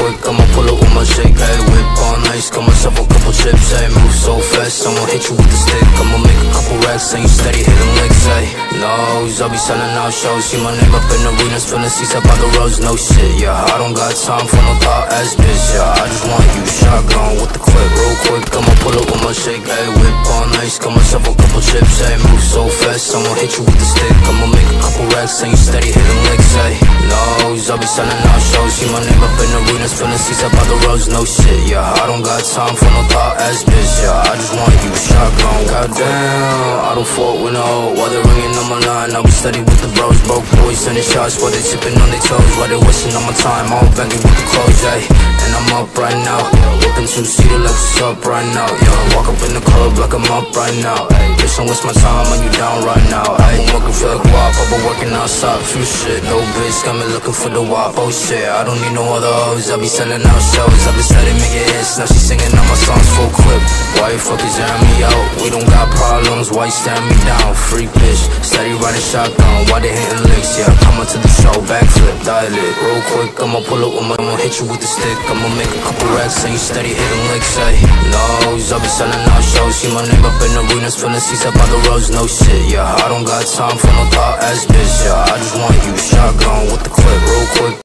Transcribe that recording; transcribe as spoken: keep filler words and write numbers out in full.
quick, I'ma pull up with my shake. Hey, whip on ice, got myself a couple chips. Hey, move so fast, I'ma hit you with the stick. I'ma make a couple racks, and you steady hitting licks. Hey, nose, I'll be selling out shows. See my name up in arenas, filling seats up by the roads. No shit, yeah, I don't got time for no thought ass bitch. Yeah, I just want you shotgun with the clip, real quick. I'ma pull up with my shake. Hey, whip on ice, got myself a couple chips. Hey, move so fast, I'ma hit you with the stick. I'ma make a couple racks, and you steady hitting licks. Hey, nose, I'll be selling out shows. See my name up in arenas, filling seats up by the roads. No shit, yeah, I don't got time for no thought ass bitch. Yeah, I just want you shotgun. Goddamn, I don't fault with no. While they're ringing on my line, I'll be steady with the bros. Broke boys sending shots while they tipping on their toes. While they wasting on my time, all banging with the clothes. Ay, and I'm up right now, whipping two-seater like what's up right now. Yeah, walk up in the club like I'm up right now. Ay, bitch, don't waste my time when you down right now. Ay, I'm working for the guap, I've been working outside. True shit, no bitch, got me looking for the wop. Oh shit, I don't need no other hoes. I be selling out shows, I be steady making hits. Now she singing all my songs full clip. Why you fuckers airing me out? We don't got problems, why you staring me down? Freak bitch, steady riding shotgun, why they hitting licks? Yeah, coming to the show, backflip, dial it real quick. I'ma pull up with my, I'ma hit you with the stick. I'ma make a couple racks, and you steady hitting licks. Say, nose, I be selling out shows. See my name up in arenas, filling seats up by the roads. No shit, yeah, I don't got time for no thought ass bitch. Yeah, I just want you shotgun with the clip, real quick.